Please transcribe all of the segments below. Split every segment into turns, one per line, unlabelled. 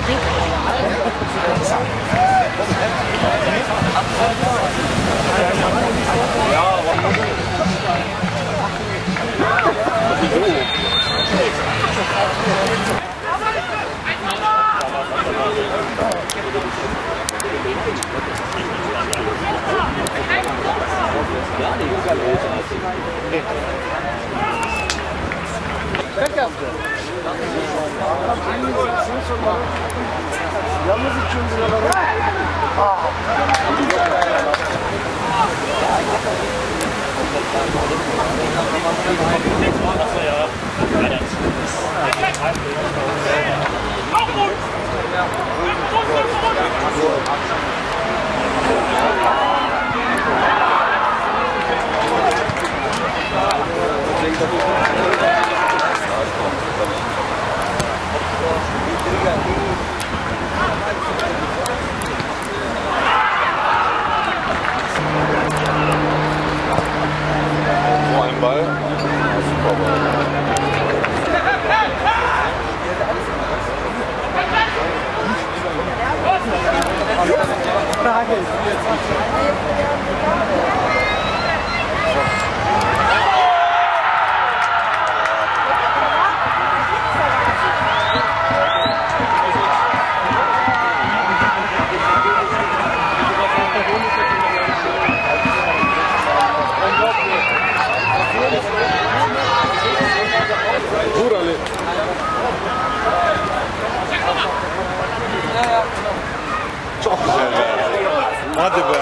Hadi be.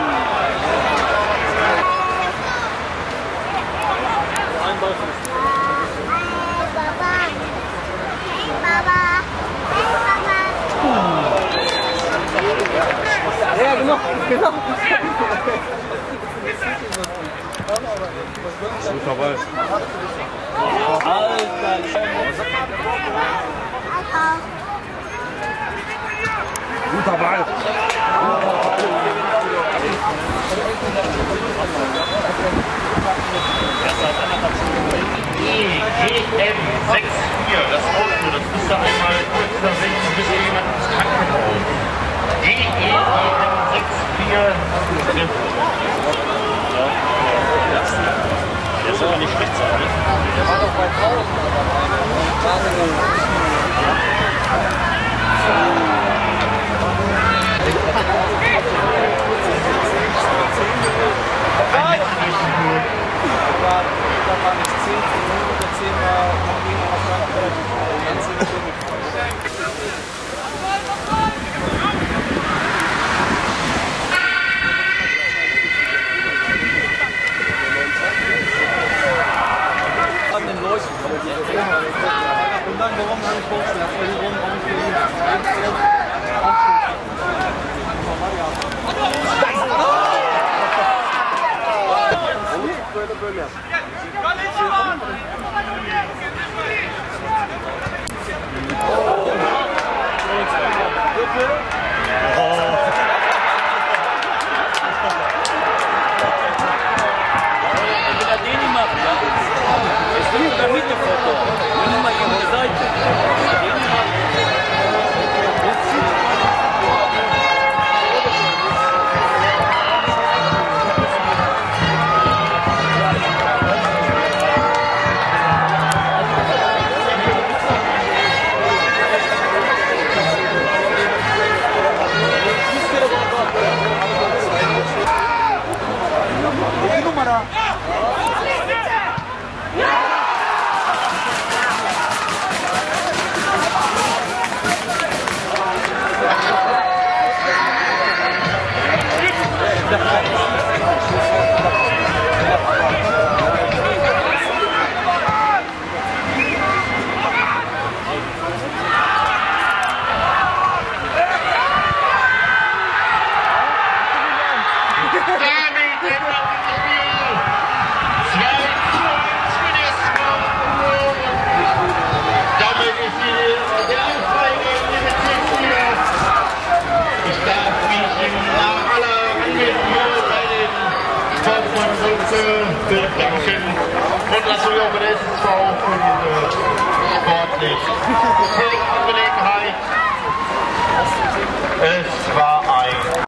Ja, genau.
Guter Ball. Guter Ball.
EM 64, das Auto, das müsste einmal kurz nach 60 bis jemand ins Krankenhaus. EM 64. Der soll ja nicht schlecht sein, ne?
Der war doch bei 1000 und dann, warum habe ich Bauchschmerzen? Warum habe ich
bedanken und natürlich auch bei der SSV für diese sportlich Gelegenheit. Es war